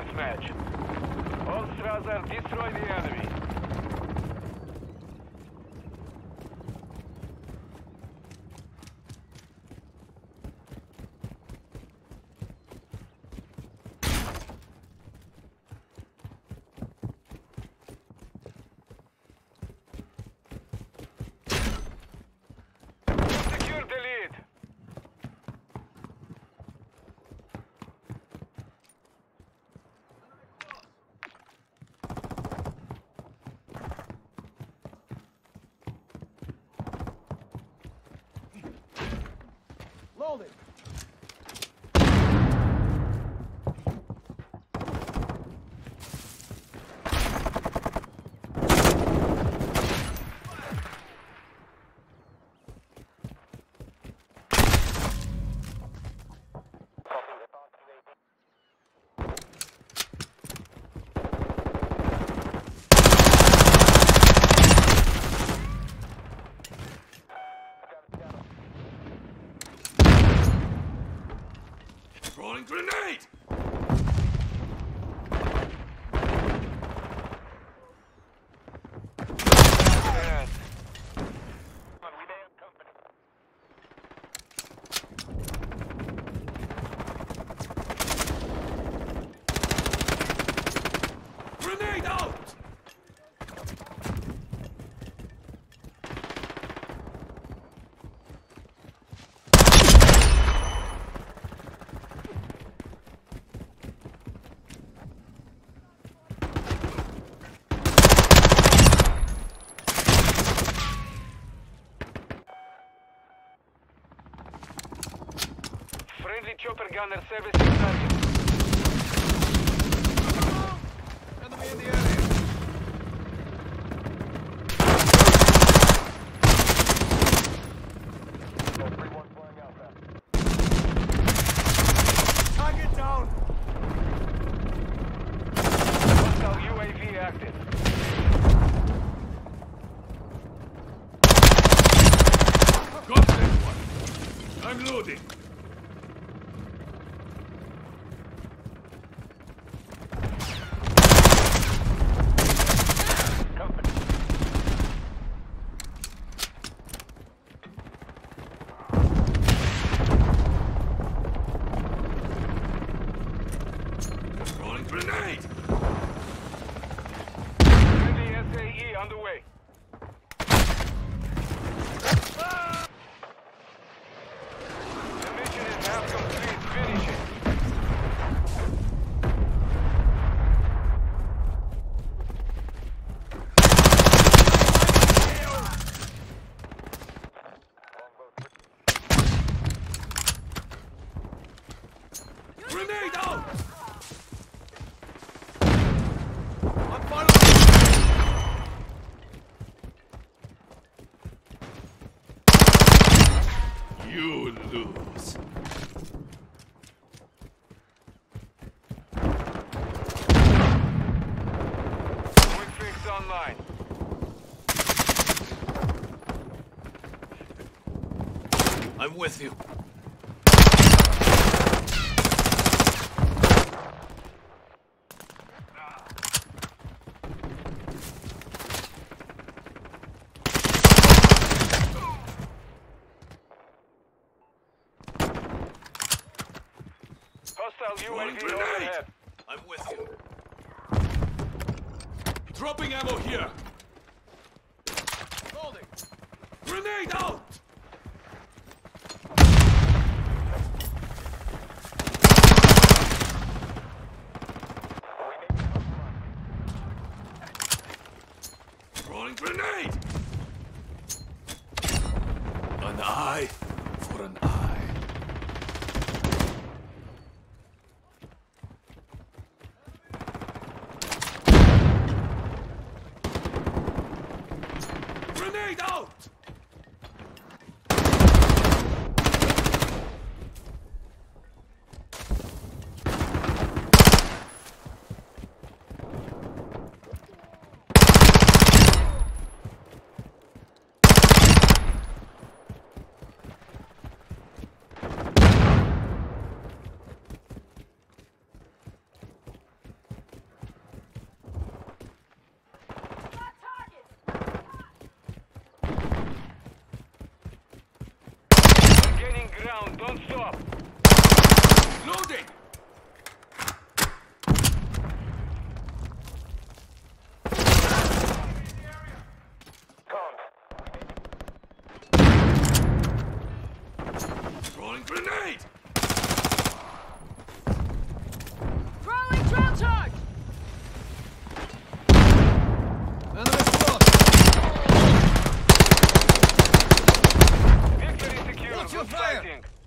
deathmatch. All Strasser, destroy the enemy. Secure the lead. Loaded. Throwing grenade! Yes. Grenade out! Friendly chopper gunner service started. Enemy in the area. Target down. Hostile UAV active. Got that one! I'm loading! Throwing grenade! Friendly SAE on the way. The mission is half complete. Finish it. Grenade out! I'm following. You lose. Quick fix online. I'm with you. Hostile Throwing UAV grenade! overhead. I'm with you. Dropping ammo here. Loading. Grenade out! Throwing grenade! An eye for an eye. Grenade out! Don't stop. Loading! Throwing grenade! Throwing drone charge! Enemy spot! Victory secure. Watch your Good fire. fighting.